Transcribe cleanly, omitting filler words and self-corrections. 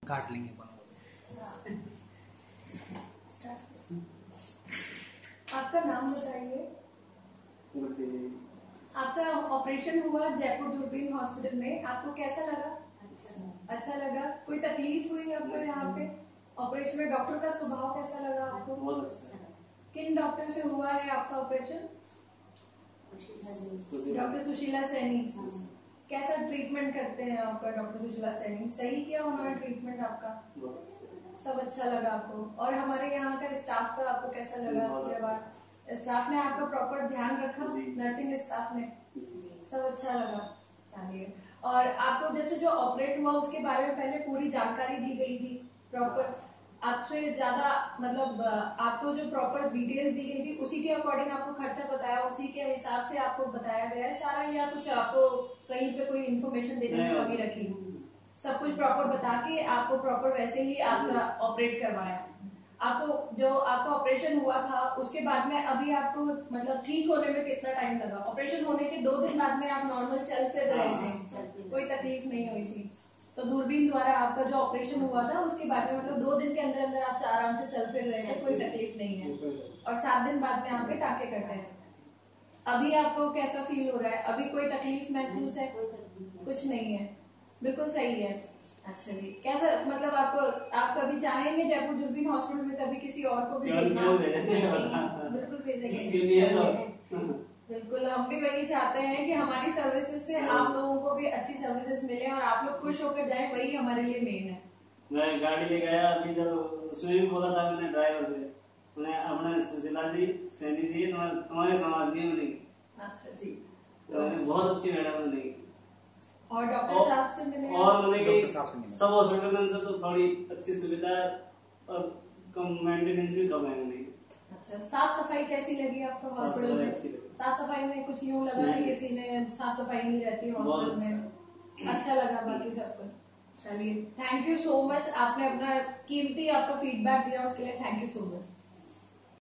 काट लेंगे आपका नाम बताइए। आपका ऑपरेशन हुआ जयपुर दूरबीन हॉस्पिटल में, आपको कैसा लगा? अच्छा लगा। कोई तकलीफ हुई आपको यहाँ पे ऑपरेशन में? डॉक्टर का स्वभाव कैसा लगा आपको? बहुत अच्छा। किन डॉक्टर से हुआ है आपका ऑपरेशन? डॉक्टर सुशीला सैनी। कैसा ट्रीटमेंट करते हैं आपका डॉक्टर सुशीला सैनी? सही किया उन्होंने ट्रीटमेंट आपका? सब अच्छा लगा आपको? और हमारे यहाँ का स्टाफ का आपको कैसा लगा? उसके बाद स्टाफ ने आपका प्रॉपर ध्यान रखा? नर्सिंग स्टाफ ने सब अच्छा लगा। चलिए, और आपको जैसे जो ऑपरेट हुआ उसके बारे में पहले पूरी जानकारी दी गई थी प्रॉपर? आपसे ज्यादा मतलब आपको जो प्रॉपर डिटेल्स दी गई थी उसी के अकॉर्डिंग आपको खर्चा बताया, उसी के हिसाब से आपको बताया गया है सारा, या कुछ आपको कहीं पे कोई इन्फॉर्मेशन देने में कमी रखी? सब कुछ प्रॉपर बता के आपको प्रॉपर वैसे ही आपका ऑपरेट करवाया। आपको जो आपका ऑपरेशन हुआ था उसके बाद में अभी आपको मतलब ठीक होने में कितना टाइम लगा? ऑपरेशन होने के 2 दिन बाद में आप नॉर्मल चल फिर रहे थे, कोई तकलीफ नहीं हुई थी? तो दूरबीन द्वारा आपका जो ऑपरेशन हुआ था उसके बाद में मतलब 2 दिन के अंदर अंदर आप आराम से चल फिर रहे थे, कोई तकलीफ नहीं है, और 7 दिन बाद में आपके टाके कटे हैं। अभी आपको कैसा फील हो रहा है? अभी कोई तकलीफ महसूस है? कुछ नहीं है, बिल्कुल सही है। अच्छा जी, कैसा मतलब आप कभी चाहेंगे जयपुर दूरबीन हॉस्पिटल में कभी किसी और को भी भेजना? बिल्कुल भेजेंगे। बिल्कुल, हम भी वही चाहते हैं कि हमारी सर्विसेज से आप लोगों को भी अच्छी सर्विसेज मिले और आप लोग खुश होकर जाएं, वही हमारे लिए मेन है। मैं गाड़ी ले गया अभी, जब उसमें भी बोला था मैंने ड्राइवर से, उन्हें अपने सुशीला जी सैनी जी तुम्हारे समाज की मिलेगी। अच्छा जी, तो बहुत अच्छी मैडम मिलेगी। और डॉक्टर साहब से मिले? और मैंने सब हॉस्पिटल से तो थोड़ी अच्छी सुविधा और कम मेंटेनेंस भी कम है। अच्छा, साफ सफाई कैसी लगी आपको हॉस्पिटल में? साफ सफाई में कुछ यूं लगा कि किसी ने साफ सफाई नहीं रहती हॉस्पिटल में? अच्छा लगा बाकी सब कुछ। चलिए, थैंक यू सो मच, आपने अपना कीमती आपका फीडबैक दिया उसके लिए थैंक यू सो मच।